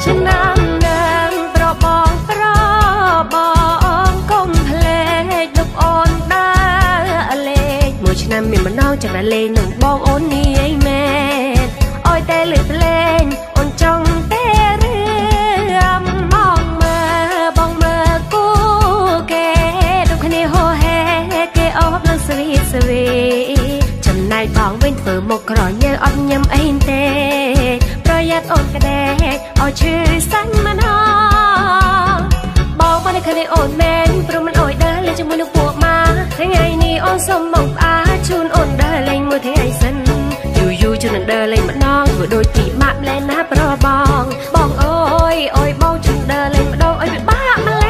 ឆ្នាំនាងប្របងប្របងកុំភ្លេចលោកអូនដើរលេងមួយឆ្នាំមានម្ដងចាំតែលេងនឹងបងអូននេះមែនអើយតែលើភ្លេងអូនចង់តែរឿងបងមើលគូគេដូចគ្នាហោហែគេអបនឹងស្វីស្វីចំណែកបងវិញធ្វើមុខក្រញើអត់ញ៉ាំអីទេប្រយ័ត្នអូនក្តែកឲ្យឈឺសាញ់មិនអបងបានឃើញអូនមែនព្រមមិនអើយដើរលេងជាមួយនឹងពួកម៉ាថ្ងៃនេះអូនសុំមកផ្អាជូនអូនដើរលេងមួយថ្ងៃសិនយូរជូននឹងដើរលេងម្ដងធ្វើដូចពីម៉ាក់ម្លែណាប្របងអើយអើយបងជូនដើរលេងម្ដងអើយពិបាកម្លែ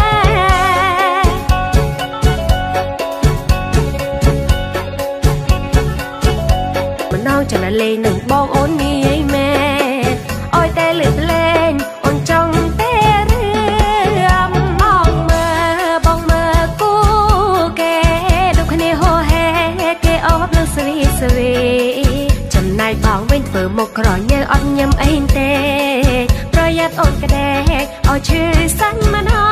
ម្ដងចាំតែលេងនឹងបងអូននេះមែនអើយតែលើភ្លេងអូនចង់តែរឿងបងមើលគូគេដូចគ្នាហោហែគេអបនឹងស្វីស្វីចំណែកបងវិញធ្វើមុខក្រញើអត់ញ៉ាំអីទេប្រយ័ត្នអូនក្តែកឲ្យឈឺសាញ់មិនអ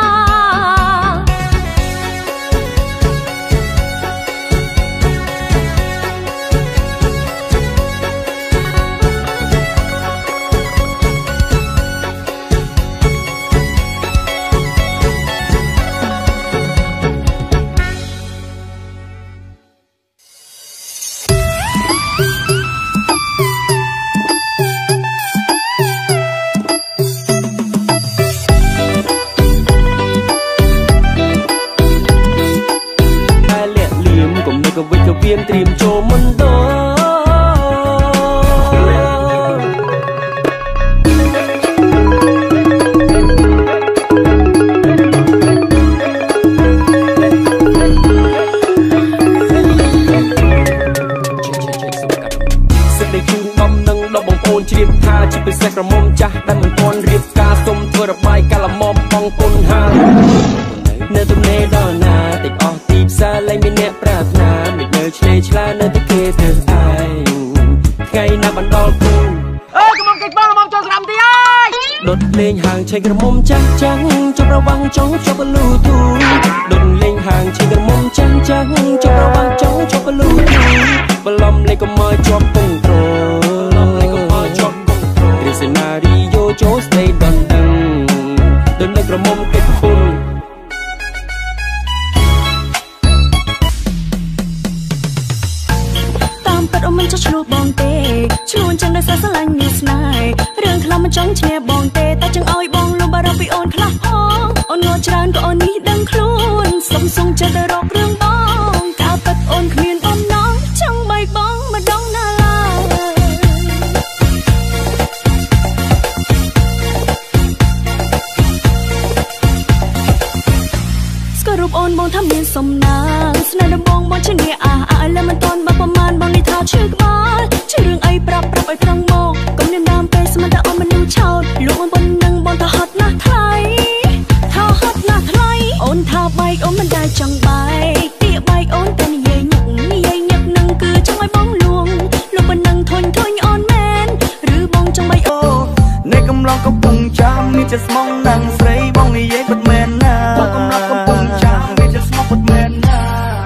เวียนเตรียมโจมันโดสึกได้จูนดำนังดอกบงโอนเชียบทาชิบไปแสกระมอมจ้ะได้มันตอนเรียบกาสมเธอระบายกาละมอมปองปนหาเนื้อตุ้มเนดอนาติดออกตีบซาไลไม่เนปราบนาไม่เนื้อเชลชลาเนื้อตะเกียเธอไอไงนับบันดอลกูกระมอมกิกบ้างกระมอมจนสามตีไอดดเล่งห่างใช้กระมอมจังจังจงระวังจ้องจบลูทูดดเล่งห่างใช้กระมอมจังจังจงระวังจ้องจบลูทูบลอมเลยก็มาจอบปุ่งโตบลอมเลยก็มาจอบปุ่งโตเรซินาริโยโจสเลยดอนดังดดเลยกระมอมกิกปุ่นมันจะชลูบองเตชลูนจังได้สะสลังนิสไนเรื่องคลามันจ้องเชียบองเตแต่จังอ้อยบองลงบาราไปโอนคลาห้องโอนงอจานก็โอนนี้ดังคลูนสมทรงจะได้รอกเรื่องบองกาปัดโอนเมียนอมน้องจังใบบองมาดองนาลาสกรูปโอนบองทำเมียนสมนางสนาดบองบองเช่นเนียแล้วมันตอนบางประมาณบางในท่าชื่อกมาชื่อเรื่องไอ้ปรับไอ้ตรังโมก็เน้นดามไปสมันแต่ออนมันดูเช่าลูกมันบนนังบนท่าฮอตหน้าไทยท่าฮอตหน้าไทยโอนท่าใบโอนมันได้จังใบเตี้ยใบโอนแต่นี่ยัยหยักนังคือจังไอ้บ้องลวงลูกมันนังทนอ่อนแมนหรือบ้องจังใบโอในกำลังก็ปุ่งจามมีจะสมองนังใส่บ้องนี่ยัยบัดแมนนะบ้องกำลังก็ปุ่งจามมีจะสมองบัดแมนนะ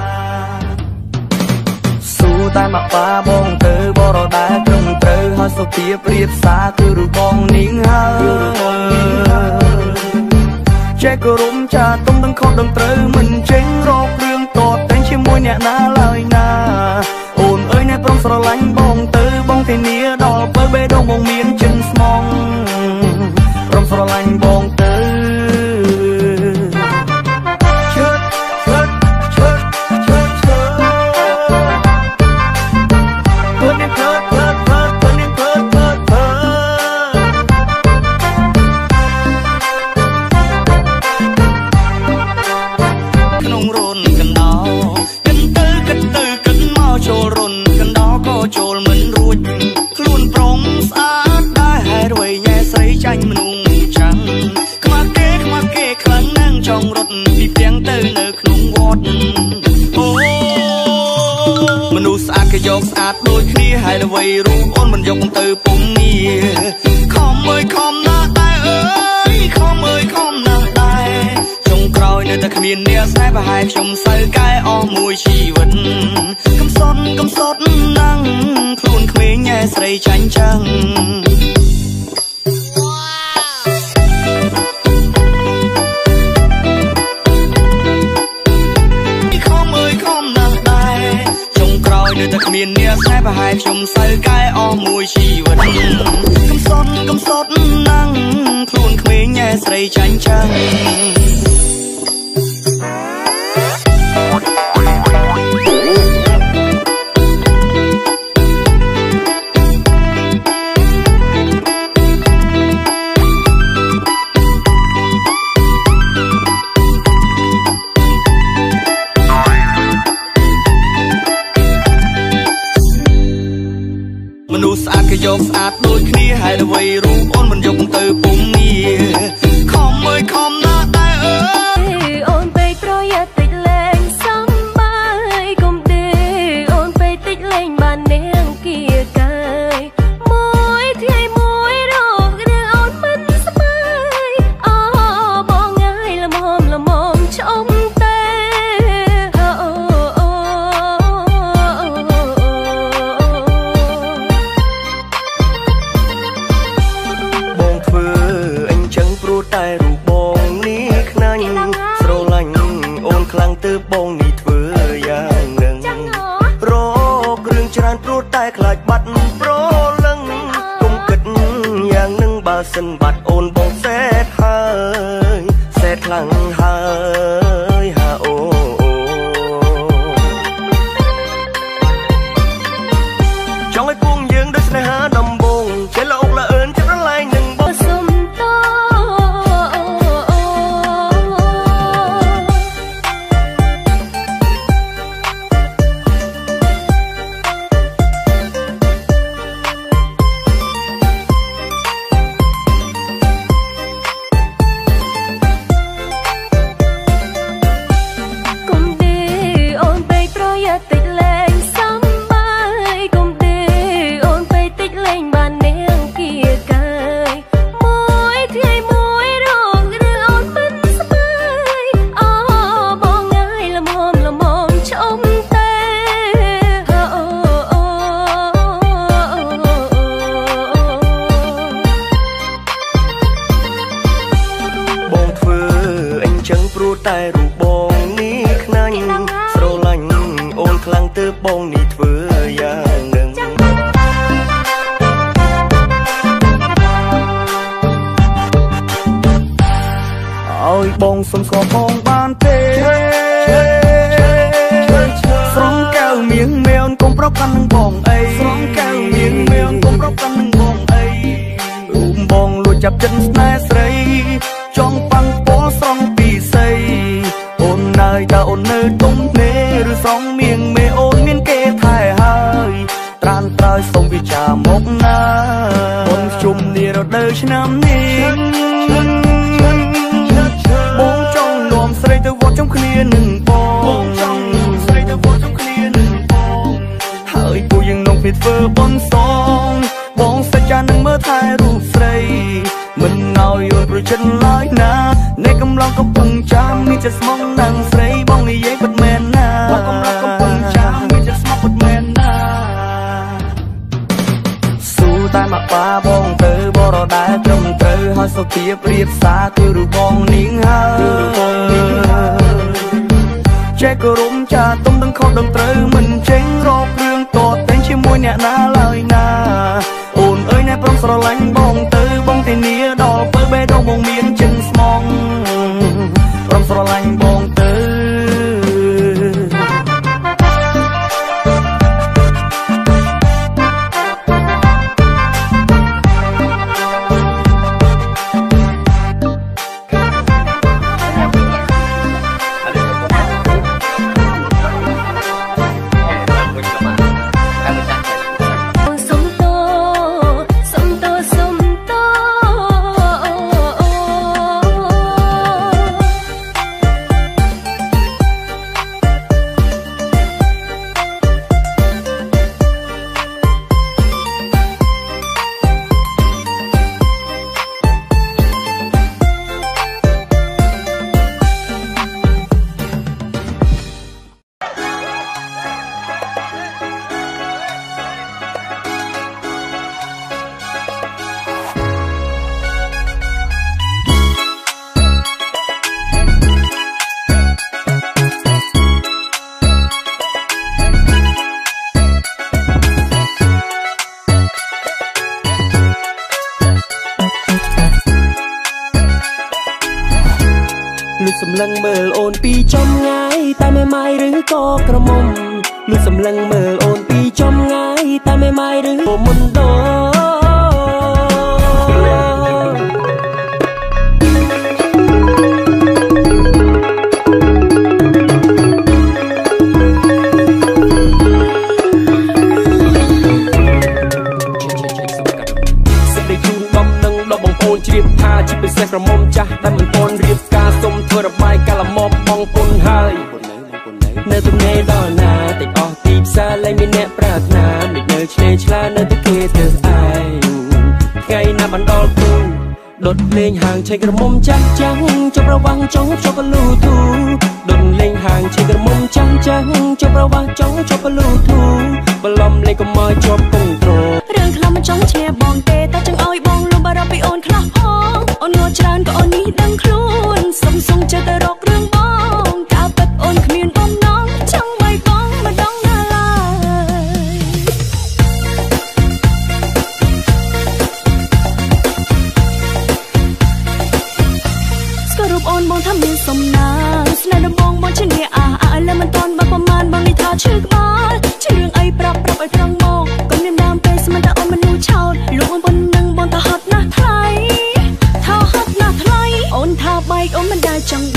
แต่มาป้าบองเตอบอรได้ตรงเตอหาสุเปียเปรียบสาคือรูบองนิ่งหาใจก็รุมชาต้มตั้งคอดังเตอมันเจ๊งรอกเรื่องตอดแต่งเชื่อมวยเนี่ยน่าลอยนาโอนเอ้ยในปรองสระลังบองเตอบองเทเนียดอกเปิดเบดงบองเมียนจึงสมองปรองสระลังบองเตอยกสะอาดโดยคลี่ให้ละวัยรุ่นอ้นมันยกมันเตอปุ่งเงียคอมเอ้ยคอมหน้าตาเอ้ប្រហែលខ្ញុំសៅកែអស់មួយជីវិតកំសត់ណាំងខ្លួនក្មេងញ៉ែស្រីចាញ់ចាំងនៅតែគ្មានអ្នកស្នេហ៍ប្រហែលខ្ញុំសៅកែអស់មួយជីវិតកំសត់ណាំងខ្លួនក្មេងញ៉ែស្រីចាញ់ចាំងមនុស្សស្អាតក៏យកស្អាតដូចគ្នាហើយអ្វីរូបអូនមិនយកទៅពុំងារខំអើយខំណាស់តែអើយអូនពេកប្រយ័ត្នតិចលេងសំបាយកុំទេអូនពេកតិចលេងបាននាងគៀកាយមួយថ្ងៃមួយរករឿងអូនមិនស្បាយអូបងងាយល្មមឆ្អុំទេតែរូបបងនេះខ្នាញ់ស្រឡាញ់អូនខ្លាំងទើបបងនេះធ្វើយ៉ាងនឹងរករឿងច្រើនព្រោះតែខ្លាចបាត់ប្រលឹងគុំគិតយ៉ាងនឹងបើសិនបាត់អូនបងសេតហើយសេតខ្លាំងហើយហាអូចង់ឲ្យពងយើងដូចស្នេហាដំបងចេះលោកละអើនចិត្តឡែងនឹងបងសុំតែរូបបងនេះខ្នាញ់ស្រឡាញ់អូនខ្លាំងទើបបងនេះធ្វើយ៉ាងនឹងឲ្យបងសុំស្គាល់បងបានទេស្រងកៅមៀងមេអូនកុំប្រកាន់នឹងបងអីស្រងកៅមៀងមេអូនកុំប្រកាន់នឹងបងអីរូបបងលួចចាប់ចិត្តស្នេហ៍ស្រីចង់ប៉ាំងពោស្រងពីស័យអូននៅតើអូននៅទុំនេឬស្រងមៀងមេអូនមានគេថែហើយត្រានត្រើយសុំវិចាមកណាអូនជុំនេះរដូវឆ្នាំនេះបងចង់នាំស្រីទៅវត្តចំគ្នានឹងបងចង់ស្រីទៅវត្តចំគ្នានឹងបងហើយពួកយើងនំពីធ្វើបន់សងបងសច្ចានឹងមើលថែរូបស្រីមិនឲ្យអូនប្រជិនឡើយណាអ្នកកំឡុងកំពុងចាំមានចិត្តស្មងនឹងស្រីបងនិយាយពិតមែនណាបងកំឡុងកំពុងចាំមានចិត្តស្មងពិតមែនណាស៊ូតែមកប៉ាបងទៅបរដែលត្រឹមត្រូវហើយសុខភាពរៀបសារគឺរូបបងនាងហើយចេះគោរពចាទុំដឹងខុសដឹងត្រូវមិនចេញរករឿងតតែងជាមួយអ្នកណាឡើយណាអូនអើយណែព្រមស្រឡាញ់បងទៅបងធានាដល់ពេលបេះដូងបងមានចិនស្មងព្រមស្រឡាញ់បងទៅសុំតลงเมื่อโอนปีจมง่ายแต่ไม่ไม่หรือก็กระมมลูกสำลังเมื่อโอนปีจมง่ายแต่ไม่ไม่หรือมุนโดជ្រាបថាជាពិសេសក្រមុំចាស់ដែលមិនទាន់រៀបការសុំធ្វើរបាយការណ៍ល្មមបងពុនហើយនៅទំនេរដល់ណាតិចអស់ទីផ្សារលែងមានអ្នកប្រាថ្នាមិននៅឆ្នេរឆ្លានៅតែគេទៅឯងថ្ងៃណាបានដល់គូដុតលេងហាងឆៃក្រមុំចាស់ចាំងជប់រវាងចុងជប់លូទូដុតលេងហាងឆៃក្រមុំចាំងចាំងជប់រវាងចុងជប់លូទូបលំលេងកុំមកជាប់គង់ត្ររឿងខ្លះមិនចង់ឈ្នះបងទេតែចង់ឲ្យបងលំបារពីអូនខ្លះផងអូនងត់ច្រើនក៏អូននេះដឹងខ្លួនសុំសុំចិត្តទៅរករឿងបងការពិតអូនគ្មានបំណងចង់ឲ្យបងម្ដងណាឡើយស្គាល់រូបអូនបងថាមានសំណាងស្នេហ៍បងបងជាអ្នកឲ្យលើមិនតាន់បើប្រមាណបងនេះថាឈឺក្បាលជារឿងអីប្រាប់ឲ្យត្រង់មកកុំមានដើមពេលស្មានតែអូនមនុស្សឆោតលោកអូនប៉ុណ្ណឹងបងទៅហត់ណាស់ថ្លៃថាហត់ណាស់ថ្លៃអូនថាបែកអូនមិនដែលចង់